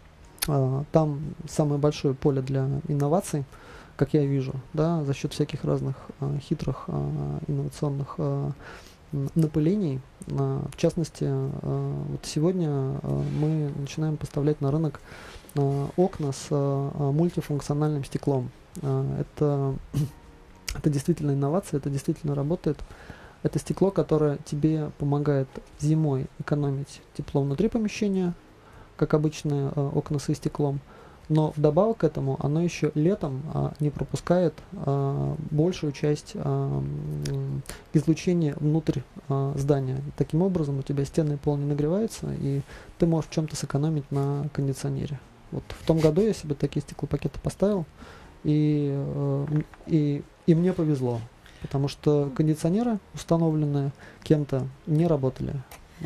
там самое большое поле для инноваций, как я вижу, да, за счет всяких разных хитрых инновационных напылений. В частности, сегодня мы начинаем поставлять на рынок окна с мультифункциональным стеклом. Это действительно инновация, это действительно работает. Это стекло, которое тебе помогает зимой экономить тепло внутри помещения, как обычные окна со стеклом, но вдобавок к этому оно еще летом не пропускает большую часть излучения внутрь здания. Таким образом у тебя стены и пол не нагреваются, и ты можешь в чем-то сэкономить на кондиционере. В том году я себе такие стеклопакеты поставил, и мне повезло, потому что кондиционеры, установленные кем-то, не работали.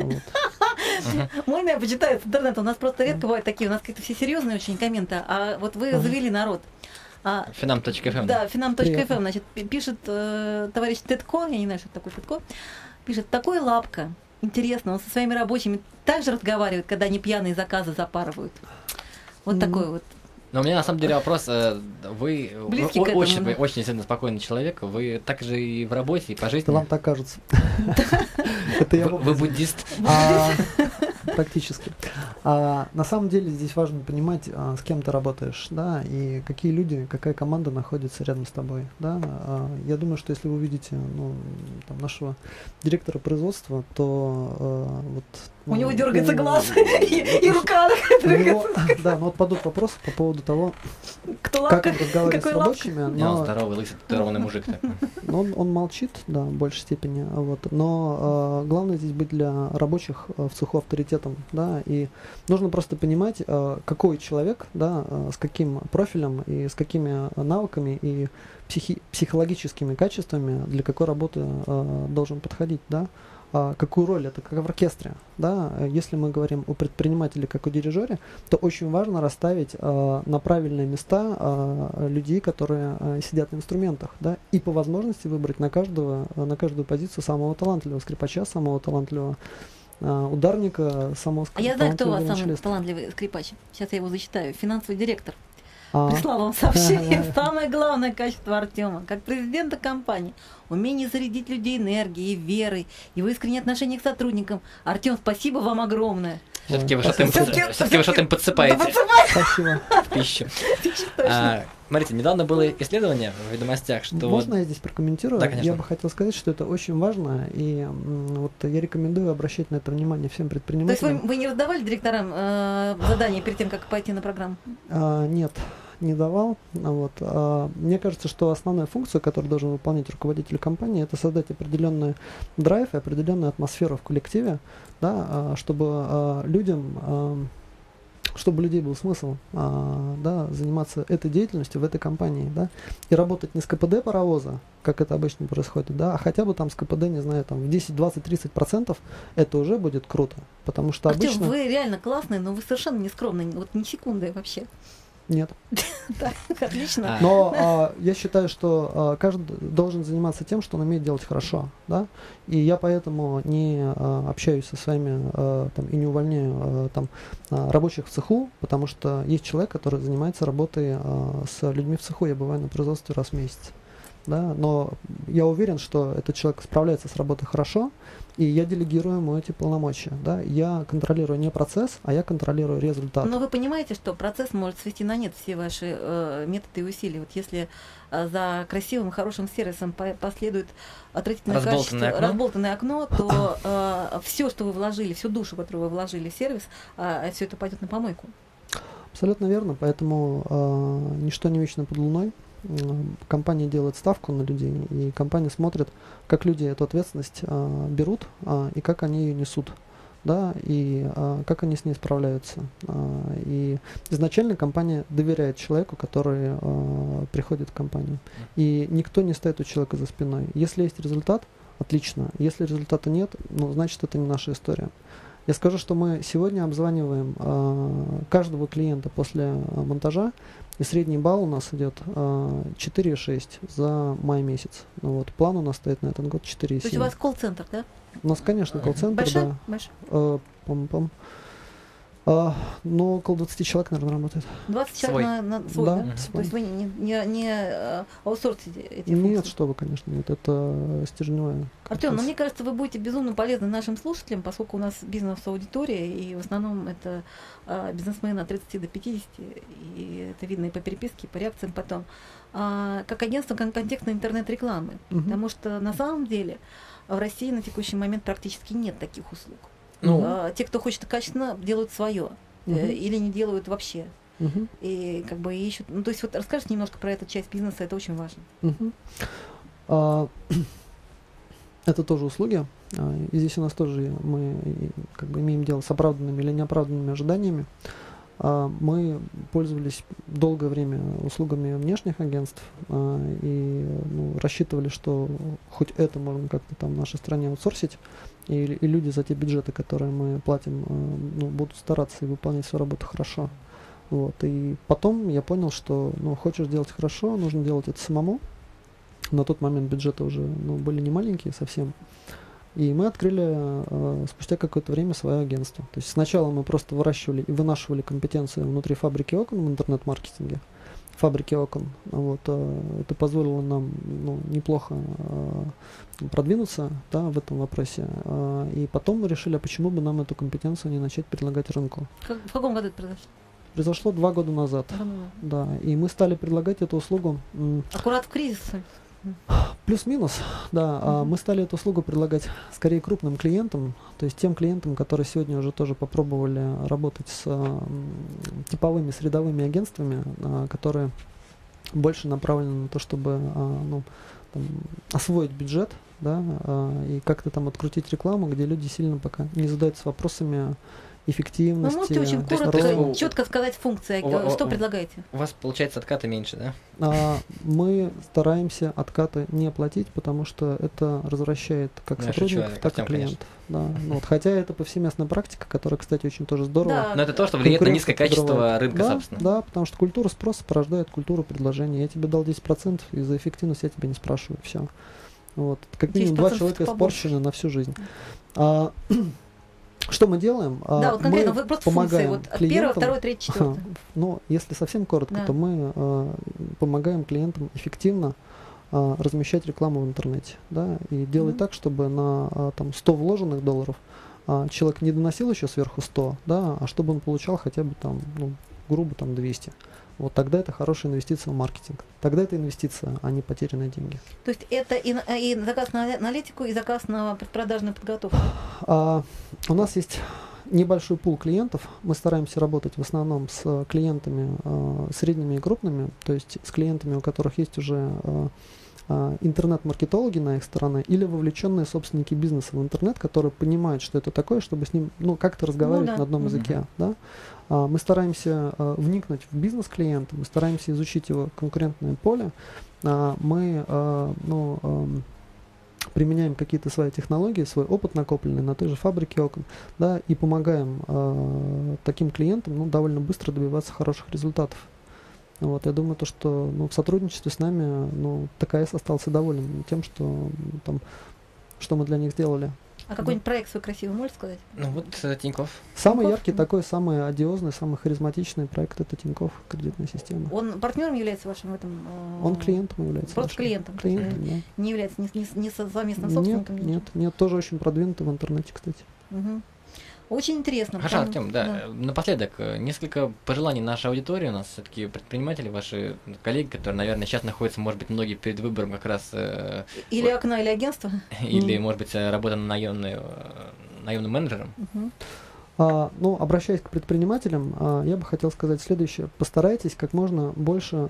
Можно я почитаю с интернета? У нас просто редко бывают такие, у нас какие-то все серьезные очень комменты, а вот вы завели народ. Finam.fm. Да, Finam.fm, значит, пишет товарищ Тедко, я не знаю, что это такое Тедко, пишет: такой лапка, интересно, он со своими рабочими также разговаривает, когда они пьяные заказы запарывают. Вот такой вот. Но у меня на самом деле вопрос, вы очень сильно спокойный человек, вы так же и в работе, и по жизни. Вам так кажется. Вы буддист? Практически. На самом деле здесь важно понимать, с кем ты работаешь, да, и какие люди, какая команда находится рядом с тобой, да. Я думаю, что если вы увидите нашего директора производства, то у него дергается глаз и рука дергается. Да, но падут вопросы по поводу того, как он разговаривает с рабочими. Он здоровый, лысый, татуированный мужик такой. Он молчит, да, в большей степени, но главное здесь быть для рабочих в цеху авторитетом, да, и нужно просто понимать, какой человек, да, с каким профилем и с какими навыками и психологическими качествами для какой работы должен подходить, да. Какую роль, это как в оркестре, да, если мы говорим о предпринимателе как о дирижере, то очень важно расставить на правильные места людей, которые сидят на инструментах, да, и по возможности выбрать на каждую позицию самого талантливого скрипача, самого талантливого ударника, самого талантливого. А я знаю, кто у вас самый талантливый скрипач, сейчас я его зачитаю, финансовый директор. Прислал вам сообщение. Самое главное качество Артема, как президента компании, умение зарядить людей энергией, верой, его искреннее отношение к сотрудникам. Артем, спасибо вам огромное. Все-таки вы что-то им подсыпаете. Спасибо. В пищу. Смотрите, недавно было исследование в «Ведомостях», что... Можно я здесь прокомментирую? Да, конечно. Я бы хотел сказать, что это очень важно, и я рекомендую обращать на это внимание всем предпринимателям. То есть вы не раздавали директорам задания перед тем, как пойти на программу? Нет, не давал. Мне кажется, что основная функция, которую должен выполнять руководитель компании, это создать определенный драйв и определенную атмосферу в коллективе, да, чтобы людям чтобы у людей был смысл да, заниматься этой деятельностью в этой компании, да, и работать не с КПД паровоза, как это обычно происходит, да, а хотя бы там с КПД, не знаю, там в 10, 20, 30%, это уже будет круто, потому что Артём, обычно... вы реально классный, но вы совершенно не скромный, вот ни секунды вообще. Нет. Так, отлично. Но я считаю, что каждый должен заниматься тем, что он умеет делать хорошо, да, и я поэтому не общаюсь со своими там, и не увольняю там рабочих в цеху, потому что есть человек, который занимается работой с людьми в цеху, я бываю на производстве раз в месяц, да, но я уверен, что этот человек справляется с работой хорошо, и я делегирую ему эти полномочия, да, я контролирую не процесс, а я контролирую результат. Но вы понимаете, что процесс может свести на нет все ваши методы и усилия. Вот если за красивым, хорошим сервисом последует отвратительное качество, разболтанное окно, то все, что вы вложили, всю душу, которую вы вложили в сервис, все это пойдет на помойку. Абсолютно верно, поэтому ничто не вечно под луной. Компания делает ставку на людей, и компания смотрит, как люди эту ответственность берут и как они ее несут, да, и как они с ней справляются. И изначально компания доверяет человеку, который приходит в компанию, и никто не стоит у человека за спиной. Если есть результат, отлично. Если результата нет, ну, значит, это не наша история. Я скажу, что мы сегодня обзваниваем каждого клиента после монтажа, и средний балл у нас идет 4,6 за май месяц. Ну, вот, план у нас стоит на этот год 4,7. То есть у вас колл-центр, да? У нас, конечно, колл-центр, большой? да. Большой? Ну, около 20 человек, наверное, работает. 20 человек на свой, да? Свой. То есть вы не аутсорсите эти функции? Нет, что вы, конечно, нет, это стержневая. Артём, но мне кажется, вы будете безумно полезны нашим слушателям, поскольку у нас бизнес-аудитория, и в основном это бизнесмены от 30 до 50, и это видно и по переписке, и по реакциям потом, как агентство контекстной интернет-рекламы. Потому что на самом деле в России на текущий момент практически нет таких услуг. Те, кто хочет качественно, делают свое или не делают вообще. И как бы ищут. Ну, то есть вот расскажите немножко про эту часть бизнеса, это очень важно. Это тоже услуги. И здесь у нас тоже мы как бы имеем дело с оправданными или неоправданными ожиданиями. Мы пользовались долгое время услугами внешних агентств и рассчитывали, что хоть это можно как-то там в нашей стране аутсорсить, и люди за те бюджеты, которые мы платим, будут стараться и выполнять свою работу хорошо. Вот. И потом я понял, что хочешь делать хорошо, нужно делать это самому. На тот момент бюджеты уже были не маленькие совсем. И мы открыли спустя какое-то время свое агентство. То есть сначала мы просто выращивали и вынашивали компетенции внутри фабрики окон в интернет-маркетинге. Фабрики окон. Вот, это позволило нам неплохо продвинуться, да, в этом вопросе. И потом мы решили, а почему бы нам эту компетенцию не начать предлагать рынку. В каком году это произошло? Произошло 2 года назад. Да, и мы стали предлагать эту услугу. Аккурат в кризис. Плюс-минус, да. Мы стали эту услугу предлагать скорее крупным клиентам, то есть тем клиентам, которые сегодня уже тоже попробовали работать с типовыми средовыми агентствами, которые больше направлены на то, чтобы освоить бюджет, да, и как-то там открутить рекламу, где люди сильно пока не задаются вопросами эффективности. Вы можете очень коротко, четко сказать функции, что предлагаете? У вас, получается, откаты меньше, да? Мы стараемся откаты не платить, потому что это развращает как сотрудников, так и клиентов. Да. Хотя это повсеместная практика, которая, кстати, очень тоже здорово. Да. Но это то, что влияет на низкое качество рынка, собственно. Да, потому что культура спроса порождает культуру предложения. Я тебе дал 10%, и за эффективность я тебя не спрашиваю. Все. Вот. Как минимум 2 человека испорчены на всю жизнь. Что мы делаем? Да, вот конкретно мы вы просто помогаем функции, вот клиентам, 1, 2, 3, 4. Если совсем коротко, то мы помогаем клиентам эффективно размещать рекламу в интернете, да, и делать так, чтобы на 100 вложенных долларов человек не доносил еще сверху 100, да, а чтобы он получал хотя бы грубо 200. Вот тогда это хорошая инвестиция в маркетинг. Тогда это инвестиция, а не потерянные деньги. То есть это и заказ на аналитику, и заказ на предпродажную подготовку? У нас есть небольшой пул клиентов. Мы стараемся работать в основном с клиентами средними и крупными, то есть с клиентами, у которых есть уже интернет-маркетологи на их стороне или вовлеченные собственники бизнеса в интернет, которые понимают, что это такое, чтобы с ним как-то разговаривать на одном языке. Да? Мы стараемся вникнуть в бизнес клиента, мы стараемся изучить его конкурентное поле, мы применяем какие-то свои технологии, свой опыт накопленный на той же фабрике окон, да, и помогаем таким клиентам довольно быстро добиваться хороших результатов. Вот, я думаю, что в сотрудничестве с нами ТКС остался доволен тем, что мы для них сделали. А какой-нибудь проект свой красивый можете сказать? Тинькофф. Самый яркий такой, самый одиозный, самый харизматичный проект — это Тинькофф, кредитная система. Он партнером является вашим в этом? Он клиентом является. Просто клиентом? Клиентом, да. Не является не совместным собственником? Нет, тоже очень продвинутый в интернете, кстати. Угу. Очень интересно. Хорошо, Артем, напоследок, несколько пожеланий нашей аудитории. У нас все-таки предприниматели, ваши коллеги, которые, наверное, сейчас находятся, может быть, многие перед выбором как раз... Или окна, или агентство. Или, может быть, работа наемным менеджером. Обращаясь к предпринимателям, я бы хотел сказать следующее. Постарайтесь как можно больше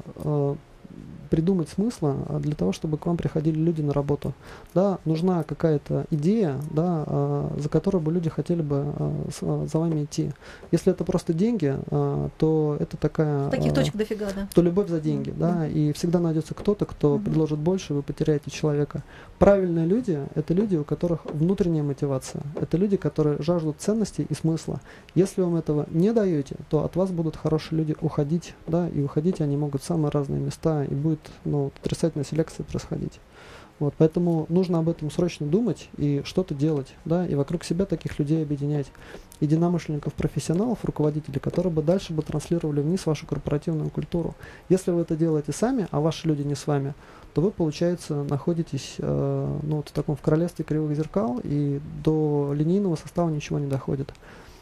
придумать смысла для того, чтобы к вам приходили люди на работу. Да, нужна какая-то идея, да, за которой бы люди хотели бы за вами идти. Если это просто деньги, то это такая... Таких точек дофига, да. То любовь за деньги, да, и всегда найдется кто-то, кто предложит больше, вы потеряете человека. Правильные люди — это люди, у которых внутренняя мотивация. Это люди, которые жаждут ценностей и смысла. Если вам этого не даете, то от вас будут хорошие люди уходить, да, и уходить они могут в самые разные места, и будет отрицательная селекция происходить. Вот, поэтому нужно об этом срочно думать и что-то делать, да, и вокруг себя таких людей объединять. Единомышленников, профессионалов, руководителей, которые бы дальше транслировали вниз вашу корпоративную культуру. Если вы это делаете сами, а ваши люди не с вами, то вы, получается, находитесь в таком в королевстве кривых зеркал, и до линейного состава ничего не доходит.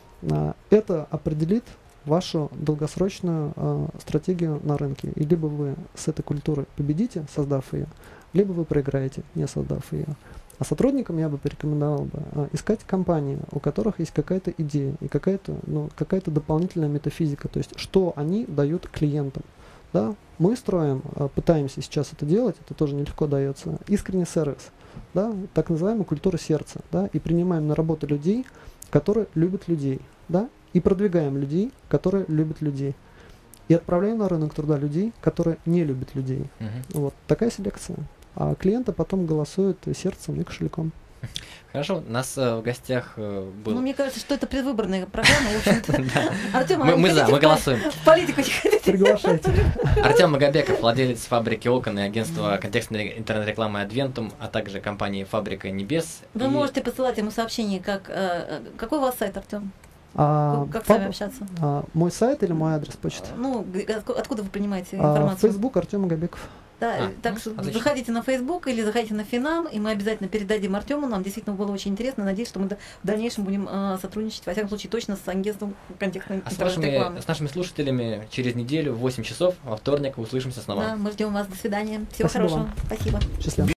Это определит вашу долгосрочную стратегию на рынке. И либо вы с этой культурой победите, создав ее, либо вы проиграете, не создав ее. А сотрудникам я бы порекомендовал искать компании, у которых есть какая-то идея и какая-то дополнительная метафизика, то есть что они дают клиентам. Да? Мы строим, пытаемся сейчас это делать, это тоже нелегко дается, искренний сервис, да? Так называемая культура сердца, да? И принимаем на работу людей, которые любят людей, да? И продвигаем людей, которые любят людей. И отправляем на рынок труда людей, которые не любят людей. Вот такая селекция. А клиенты потом голосуют сердцем и кошельком. Хорошо, у нас в гостях был... мне кажется, что это предвыборная программа, в общем-то. Артем, мы голосуем. В политику не хотите? Приглашайте. Артем Магобеков, владелец фабрики окон и агентства контекстной интернет-рекламы Adventum, а также компании Фабрика Небес. Вы можете посылать ему сообщение, какой у вас сайт, Артем? Как с вами общаться? Мой сайт или мой адрес почты? Откуда вы принимаете информацию? Facebook Артем Магобеков. Да, так что заходите на Facebook или заходите на Финам, и мы обязательно передадим Артему. Нам действительно было очень интересно. Надеюсь, что мы в дальнейшем будем сотрудничать, во всяком случае, точно с агентством контекстной интернет-рекламы. С нашими слушателями через неделю в 8 часов во вторник услышимся снова. Да, мы ждем вас. До свидания. Всего хорошего. Вам. Спасибо. Счастливо.